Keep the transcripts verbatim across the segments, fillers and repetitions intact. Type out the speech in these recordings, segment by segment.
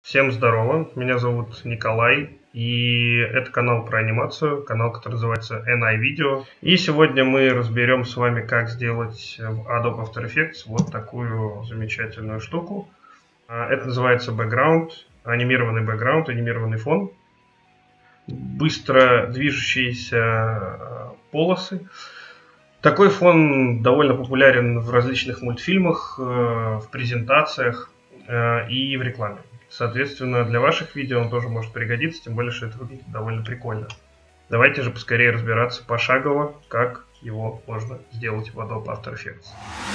Всем здорово, меня зовут Николай, и это канал про анимацию, канал, который называется эн ай Video. И сегодня мы разберем с вами, как сделать в Adobe After Effects вот такую замечательную штуку. Это называется background, анимированный background, анимированный фон, быстро движущиеся полосы. Такой фон довольно популярен в различных мультфильмах, в презентациях и в рекламе. Соответственно, для ваших видео он тоже может пригодиться, тем более, что это выглядит довольно прикольно. Давайте же поскорее разбираться пошагово, как его можно сделать в Adobe After Effects.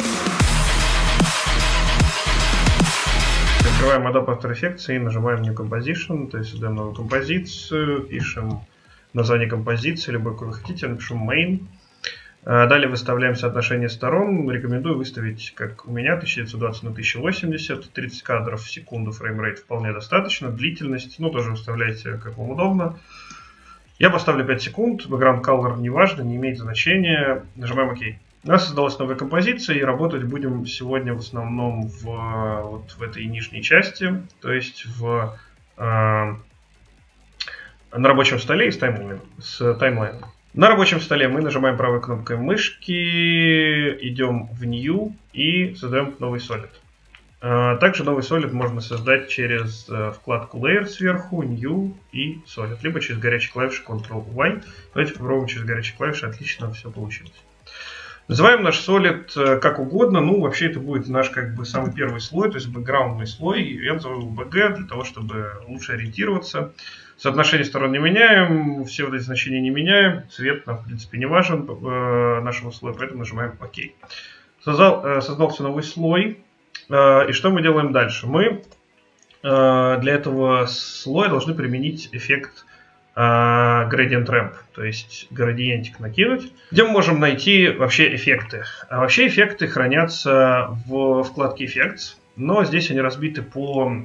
Открываем Adobe After Effects и нажимаем New Composition, то есть создаем новую композицию, пишем название композиции, любой, какой вы хотите, напишем Main. Далее выставляем соотношение сторон. Рекомендую выставить, как у меня, тысяча девятьсот двадцать на тысяча восемьдесят, тридцать кадров в секунду, фреймрейт вполне достаточно. Длительность, ну, тоже выставляйте, как вам удобно. Я поставлю пять секунд, background color не важно, не имеет значения. Нажимаем ОК. У нас создалась новая композиция, и работать будем сегодня в основном в, вот в этой нижней части, то есть в, э, на рабочем столе и с таймлайном. С таймлайном. На рабочем столе мы нажимаем правой кнопкой мышки, идем в New и создаем новый Solid. Также новый Solid можно создать через вкладку Layer сверху, New и Solid, либо через горячие клавиши контрол уай. Давайте попробуем через горячие клавиши, отлично все получилось. Называем наш Solid как угодно, ну вообще это будет наш как бы самый первый слой, то есть бэкграундный слой. Я назову его би джи для того, чтобы лучше ориентироваться. Соотношение сторон не меняем, все вот эти значения не меняем, цвет нам в принципе не важен э, нашего слоя, поэтому нажимаем ОК. Создал, э, создался новый слой, э, и что мы делаем дальше? Мы э, для этого слоя должны применить эффект э, Gradient Ramp, то есть градиентик накинуть, где мы можем найти вообще эффекты. А вообще эффекты хранятся в вкладке Effects, но здесь они разбиты по...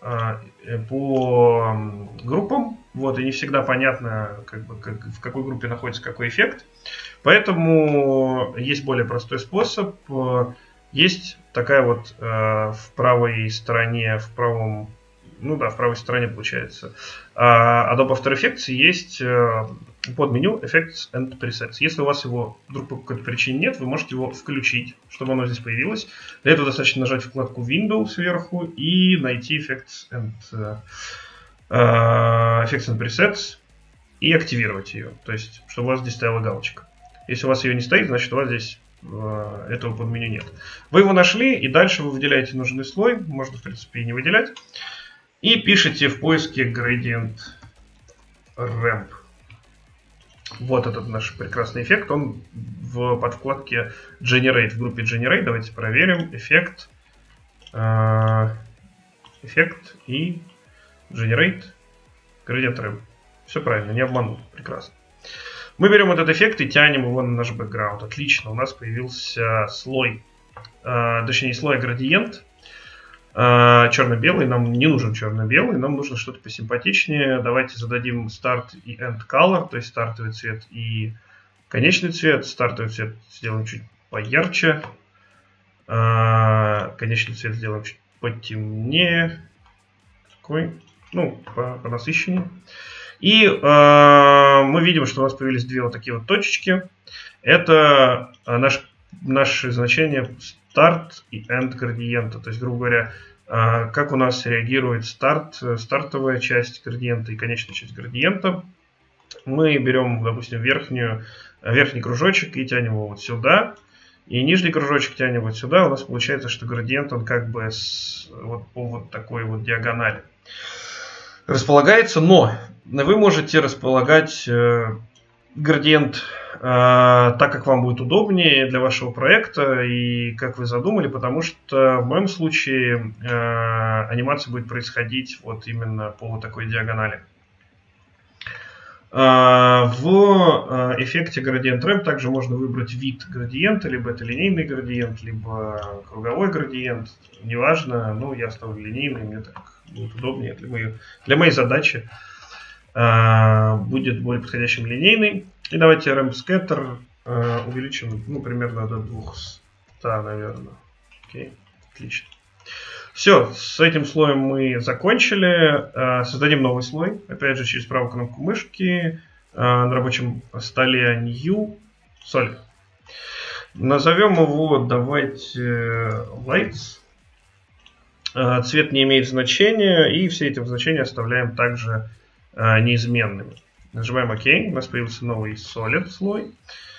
по группам, вот, и не всегда понятно, как бы, как, в какой группе находится какой эффект. Поэтому есть более простой способ. Есть такая вот э, в правой стороне, в правом, ну да, в правой стороне получается, э, Adobe After Effects есть э, под меню Effects and Presets. Если у вас его вдруг по какой-то причине нет, вы можете его включить, чтобы оно здесь появилось. Для этого достаточно нажать вкладку Window сверху и найти Effects and, uh, Effects and Presets и активировать ее. То есть, чтобы у вас здесь стояла галочка. Если у вас ее не стоит, значит у вас здесь uh, этого под меню нет. Вы его нашли, и дальше вы выделяете нужный слой. Можно, в принципе, и не выделять. И пишите в поиске Gradient Ramp. Вот этот наш прекрасный эффект, он в подвкладке Generate, в группе Generate. Давайте проверим. Эффект, э, эффект и Generate Gradient Ramp. Все правильно, не обманул. Прекрасно. Мы берем этот эффект и тянем его на наш бэкграунд. Отлично, у нас появился слой, э, точнее не слой, а градиент. Черно-белый, нам не нужен черно-белый, нам нужно что-то посимпатичнее. Давайте зададим Start и End Color, то есть стартовый цвет и конечный цвет. Стартовый цвет сделаем чуть поярче, конечный цвет сделаем чуть потемнее, такой, ну, понасыщеннее. И э, мы видим, что у нас появились две вот такие вот точечки. Это наш, наши значения Start и End градиента. То есть, грубо говоря, как у нас реагирует старт, стартовая часть градиента и конечная часть градиента. Мы берем, допустим, верхнюю, верхний кружочек и тянем его вот сюда. И нижний кружочек тянем вот сюда. У нас получается, что градиент, он как бы с, вот по вот такой вот диагонали располагается. Но вы можете располагать градиент э, так, как вам будет удобнее для вашего проекта и как вы задумали, потому что в моем случае э, анимация будет происходить вот именно по вот такой диагонали. Э, в э, эффекте Gradient Ramp также можно выбрать вид градиента, либо это линейный градиент, либо круговой градиент, неважно, но я оставлю линейный, мне так будет удобнее для моей, для моей задачи. Будет более подходящим линейный. И давайте Ramp Scatter э, увеличим, ну, примерно до двухсот, наверное. Окей, отлично. Все, с этим слоем мы закончили. Создадим новый слой. Опять же, через правую кнопку мышки. На рабочем столе New Solid. Назовем его, давайте, Lights. Цвет не имеет значения. И все эти значения оставляем также неизменными. Нажимаем ОК. У нас появился новый Solid слой.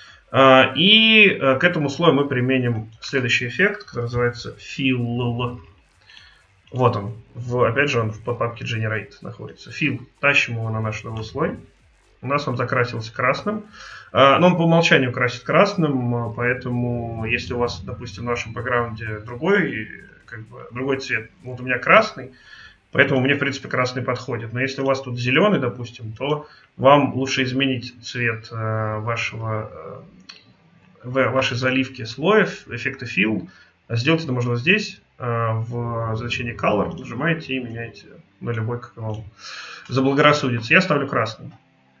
И к этому слою мы применим следующий эффект, который называется Fill. Вот он. В, опять же, он в папке Generate находится. Fill. Тащим его на наш новый слой. У нас он закрасился красным. Но он по умолчанию красит красным, поэтому если у вас, допустим, в нашем бэкграунде другой, как бы, другой цвет, вот у меня красный, поэтому мне, в принципе, красный подходит. Но если у вас тут зеленый, допустим, то вам лучше изменить цвет вашего, вашей заливки слоев, эффекта Fill. Сделать это можно здесь, в значении Color, нажимаете и меняете на любой, как вам заблагорассудится. Я ставлю красный.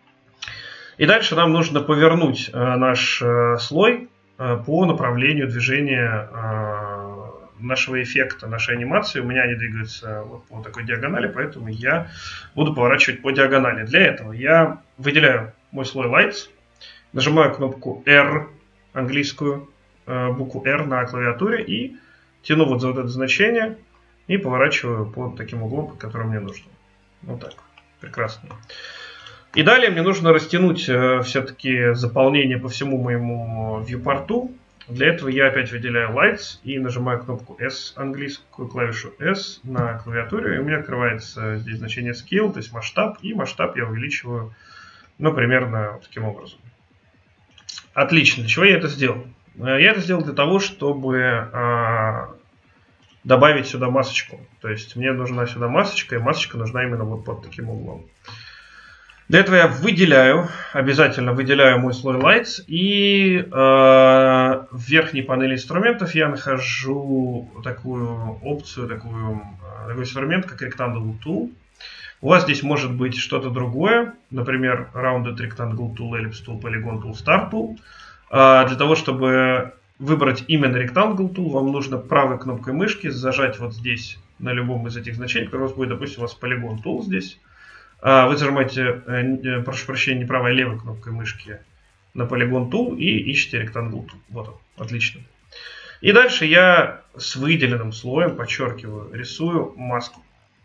И дальше нам нужно повернуть наш слой по направлению движения нашего эффекта, нашей анимации. У меня они двигаются вот по такой диагонали, поэтому я буду поворачивать по диагонали. Для этого я выделяю мой слой Lights, нажимаю кнопку R, английскую букву R на клавиатуре и тяну вот за вот это значение и поворачиваю под таким углом, под которым мне нужно. Вот так. Прекрасно. И далее мне нужно растянуть э, все-таки заполнение по всему моему viewport. Для этого я опять выделяю Lights и нажимаю кнопку S, английскую клавишу S на клавиатуре. И у меня открывается здесь значение Scale, то есть масштаб. И масштаб я увеличиваю, ну, примерно вот таким образом. Отлично. Для чего я это сделал? Я это сделал для того, чтобы э, добавить сюда масочку. То есть мне нужна сюда масочка, и масочка нужна именно вот под таким углом. Для этого я выделяю, обязательно выделяю мой слой Lights, и э, в верхней панели инструментов я нахожу такую опцию, такую, такой инструмент, как Rectangle Tool. У вас здесь может быть что-то другое, например, Rounded Rectangle Tool, Ellipse Tool, Polygon Tool, Star Tool. Для того, чтобы выбрать именно Rectangle Tool, вам нужно правой кнопкой мышки зажать вот здесь на любом из этих значений, который у вас будет, допустим, у вас Polygon Tool здесь. Вы зажимаете, прошу прощения, не правой, а левой кнопкой мышки на Polygon Tool и ищете Rectangle Tool. Вот он, отлично. И дальше я с выделенным слоем, подчеркиваю, рисую маску.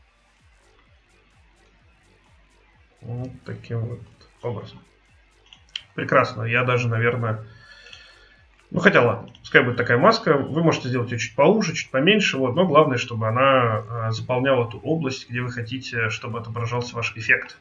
Вот таким вот образом. Прекрасно. Я даже, наверное... Ну, хотя ладно, пускай будет такая маска. Вы можете сделать ее чуть поуже, чуть поменьше. Вот, но главное, чтобы она а, заполняла ту область, где вы хотите, чтобы отображался ваш эффект.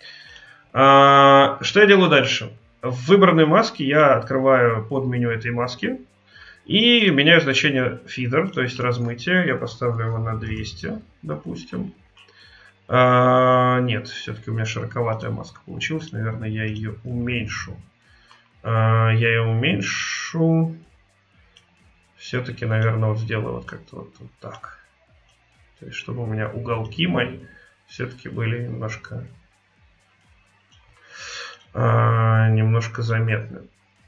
А, что я делаю дальше? В выбранной маске я открываю подменю этой маски и меняю значение feather, то есть размытие. Я поставлю его на двести, допустим. А, нет, все-таки у меня широковатая маска получилась. Наверное, я ее уменьшу. Я ее уменьшу. Все-таки, наверное, вот сделаю вот как-то вот, вот так. То есть, чтобы у меня уголки мои все-таки были немножко, а, немножко заметны.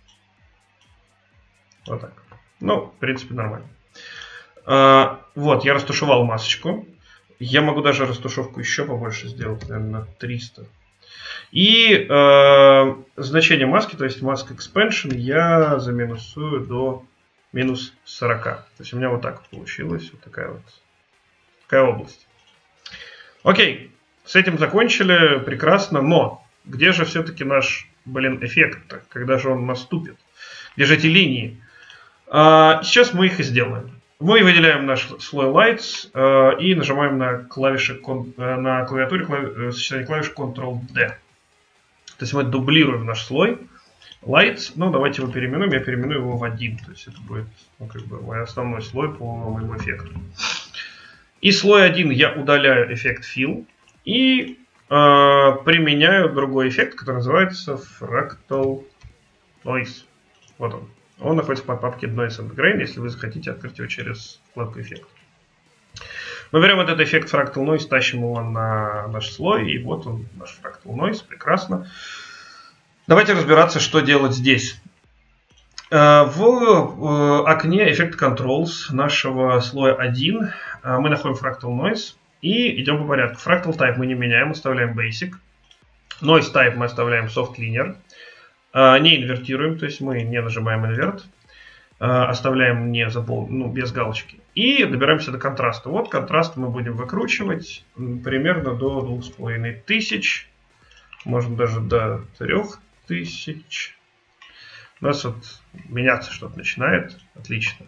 Вот так. Ну, в принципе, нормально. А, вот, я растушевал масочку. Я могу даже растушевку еще побольше сделать, наверное, на триста. И э, значение маски, то есть mask expansion, я заминусую до минус сорок. То есть у меня вот так получилось, вот такая вот такая область. Окей, с этим закончили, прекрасно, но где же все-таки наш, блин, эффект, когда же он наступит? Где же эти линии? А, сейчас мы их и сделаем. Мы выделяем наш слой Lights э, и нажимаем на клавиши на клавиатуре клави, сочетание клавиш контрол дэ. То есть мы дублируем наш слой Lights. Ну, давайте его переименуем. Я переименую его в один. То есть это будет, ну, как бы мой основной слой по моему эффекту. И слой один я удаляю эффект Fill. И э, применяю другой эффект, который называется Fractal Noise. Вот он. Он находится под папке Noise and Grain, если вы захотите открыть его через вкладку эффект. Мы берем вот этот эффект Fractal Noise, тащим его на наш слой, и вот он, наш Fractal Noise, прекрасно. Давайте разбираться, что делать здесь. В окне Effect Controls нашего слоя один Мы находим Fractal Noise и идем по порядку. Fractal Type мы не меняем, оставляем Basic. Noise Type мы оставляем Soft Linear. Не инвертируем, то есть мы не нажимаем Invert. Оставляем не запол... ну, без галочки. И добираемся до контраста. Вот контраст мы будем выкручивать примерно до двух с половиной тысяч. Можно даже до трех тысяч. У нас вот меняться что-то начинает. Отлично.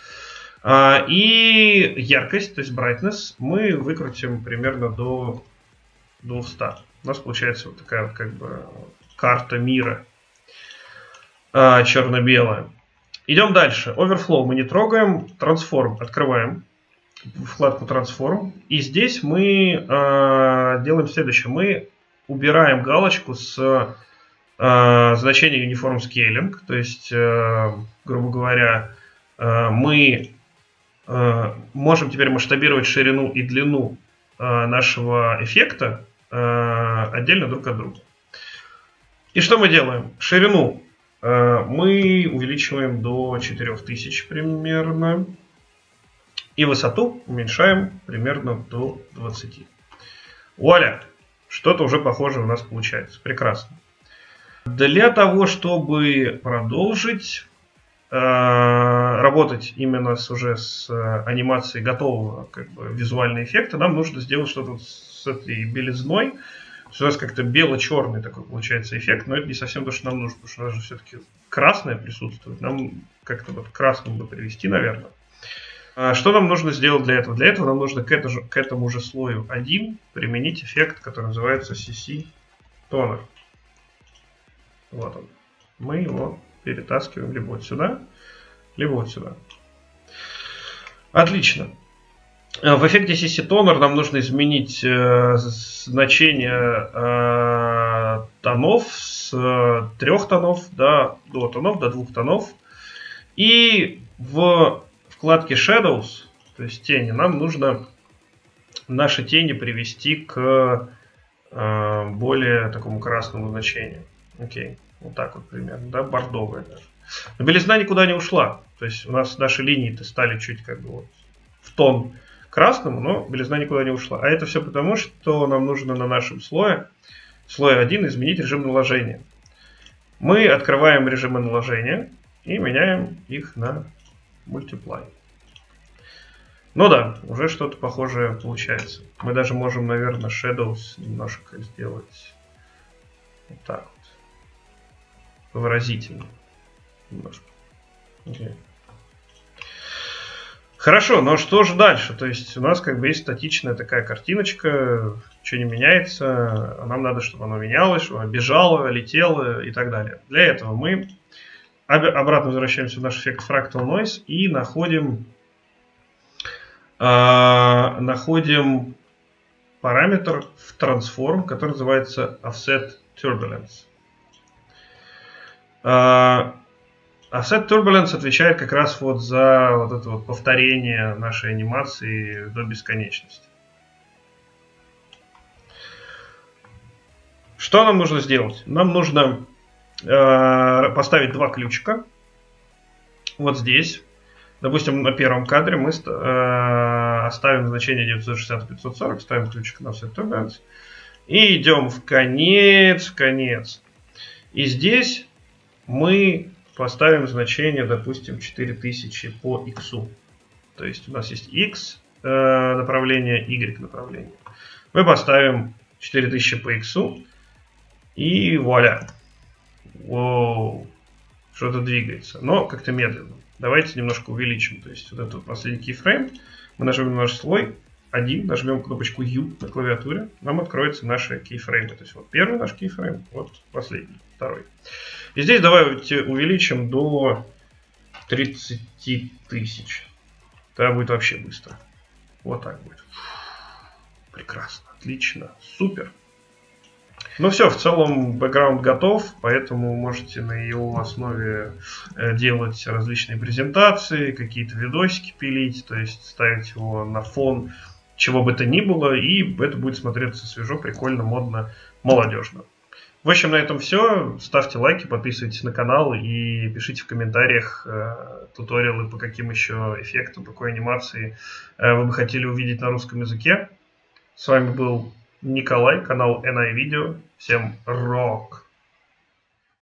И яркость, то есть brightness, мы выкрутим примерно до двухсот. У нас получается вот такая вот как бы карта мира. Черно-белая. Идем дальше. Overflow мы не трогаем. Transform открываем. Вкладку Transform. И здесь мы э, делаем следующее. Мы убираем галочку с э, значением Uniform Scaling. То есть, э, грубо говоря, э, мы э, можем теперь масштабировать ширину и длину э, нашего эффекта э, отдельно друг от друга. И что мы делаем? Ширину мы увеличиваем до четырёх тысяч примерно. И высоту уменьшаем примерно до двадцати. Вуаля! Что-то уже похожее у нас получается. Прекрасно. Для того, чтобы продолжить э, работать именно с, уже с анимацией готового как бы, визуального эффекта, нам нужно сделать что-то с этой белизной. У нас как-то бело-черный такой получается эффект, но это не совсем то, что нам нужно, потому что у нас же все-таки красное присутствует. Нам как-то вот красным бы привести, наверное. А что нам нужно сделать для этого? Для этого нам нужно к, это же, к этому же слою один применить эффект, который называется си си Toner. Вот он. Мы его перетаскиваем либо вот сюда, либо вот сюда. Отлично. В эффекте си си Toner нам нужно изменить э, значение э, тонов с э, трех тонов до, до тонов, до двух тонов. И в вкладке Shadows, то есть тени, нам нужно наши тени привести к э, более такому красному значению. Окей, вот так вот примерно, да, бордовая даже. Но белизна никуда не ушла. То есть у нас наши линии-то стали чуть как бы вот в тон красному, но белизна никуда не ушла. А это все потому, что нам нужно на нашем слое, слое один, изменить режим наложения. Мы открываем режимы наложения и меняем их на Multiply. Ну да, уже что-то похожее получается. Мы даже можем, наверное, Shadows немножко сделать вот так вот. Повыразительно. Немножко. Okay. Хорошо, но что же дальше? То есть у нас как бы есть статичная такая картиночка, ничего не меняется, а нам надо, чтобы оно менялось, чтобы оно бежало, летело и так далее. Для этого мы обратно возвращаемся в наш эффект Fractal Noise и находим, э, находим параметр в Transform, который называется Offset Turbulence. Э, Offset Turbulence отвечает как раз вот за вот это вот повторение нашей анимации до бесконечности. Что нам нужно сделать? Нам нужно э, поставить два ключика. Вот здесь. Допустим, на первом кадре мы э, оставим значение девятьсот шестьдесят пятьсот сорок, ставим ключик на Offset Turbulence. И идем в конец, в конец. И здесь мы поставим значение, допустим, четыре тысячи по x. То есть у нас есть x э, направление, y направление. Мы поставим четыре тысячи по x. И вуаля. Воу. Что-то двигается. Но как-то медленно. Давайте немножко увеличим. То есть вот этот последний кейфрейм. Мы нажмем на наш слой один, нажмем кнопочку U на клавиатуре. Нам откроются наши кейфреймы. То есть вот первый наш кейфрейм, вот последний, второй. И здесь давайте увеличим до тридцати тысяч. Тогда будет вообще быстро. Вот так будет. Прекрасно, отлично, супер. Ну все, в целом бэкграунд готов, поэтому можете на его основе делать различные презентации, какие-то видосики пилить, то есть ставить его на фон чего бы то ни было, и это будет смотреться свежо, прикольно, модно, молодежно. В общем, на этом все. Ставьте лайки, подписывайтесь на канал и пишите в комментариях э, туториалы, по каким еще эффектам, по какой анимации э, вы бы хотели увидеть на русском языке. С вами был Николай, канал эн ай Video. Всем рок!